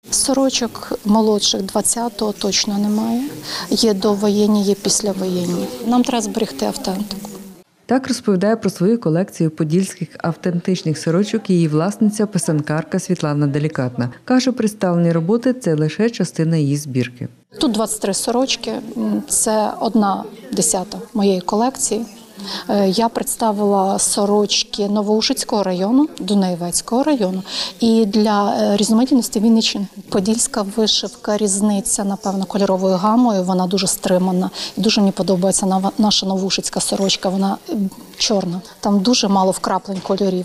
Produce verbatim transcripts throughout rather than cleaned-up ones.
Сорочок молодших двадцятого точно немає. Є довоєнні, є післявоєнні. Нам треба зберегти автентику. Так розповідає про свою колекцію подільських автентичних сорочок її власниця, писанкарка Світлана Делікатна. Каже, представлені роботи – це лише частина її збірки. Тут двадцять три сорочки, це одна десята моєї колекції. Я представила сорочки Новоушицького району, Дунаєвецького району і для різноманітності Вінниччини. Подільська вишивка різниця, напевно, кольоровою гамою, вона дуже стримана. І дуже мені подобається наша Новоушицька сорочка, вона чорна. Там дуже мало вкраплень кольорів.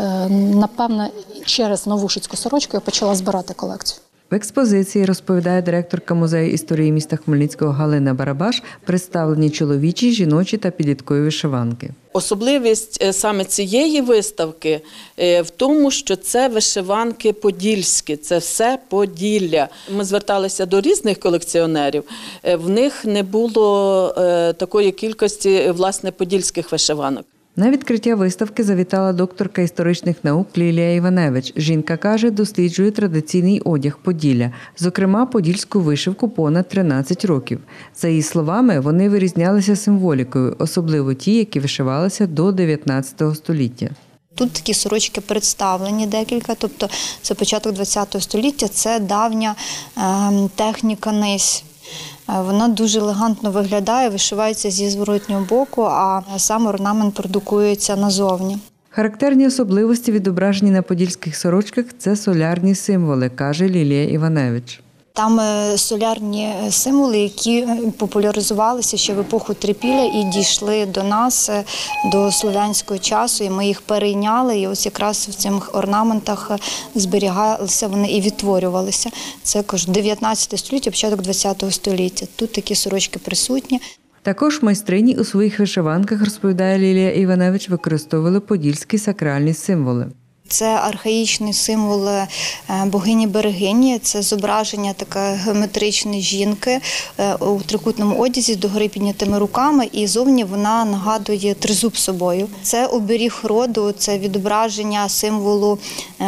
Напевно, через Новоушицьку сорочку я почала збирати колекцію. В експозиції, розповідає директорка музею історії міста Хмельницького Галина Барабаш, представлені чоловічі, жіночі та підліткові вишиванки. Особливість саме цієї виставки в тому, що це вишиванки подільські, це все Поділля. Ми зверталися до різних колекціонерів, в них не було такої кількості, власне, подільських вишиванок. На відкриття виставки завітала докторка історичних наук Лілія Іваневич. Жінка каже, досліджує традиційний одяг Поділля, зокрема подільську вишивку понад тринадцять років. За її словами, вони вирізнялися символікою, особливо ті, які вишивалися до дев'ятнадцятого століття. Тут такі сорочки представлені декілька, тобто це початок ХХ століття, це давня е, техніка низь. Вона дуже елегантно виглядає, вишивається зі зворотнього боку, а сам орнамент продукується назовні. Характерні особливості, відображені на подільських сорочках – це солярні символи, каже Лілія Іваневич. Там солярні символи, які популяризувалися ще в епоху трипілля і дійшли до нас, до слов'янського часу, і ми їх перейняли, і ось якраз в цих орнаментах зберігалися вони і відтворювалися. Це, кажу, дев'ятнадцяте століття, початок ХХ століття. Тут такі сорочки присутні. Також майстрині у своїх вишиванках, розповідає Лілія Іваневич, використовували подільські сакральні символи. Це архаїчний символ богині-берегині, це зображення таке геометричної жінки у трикутному одязі, догори піднятими руками, і зовні вона нагадує тризуб собою. Це оберіг роду, це відображення символу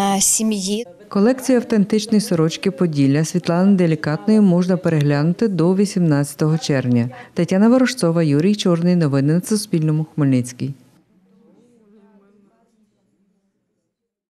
сім'ї. Колекцію автентичної сорочки Поділля Світлани Делікатної можна переглянути до вісімнадцятого червня. Тетяна Ворожцова, Юрій Чорний. Новини на Суспільному. Хмельницький.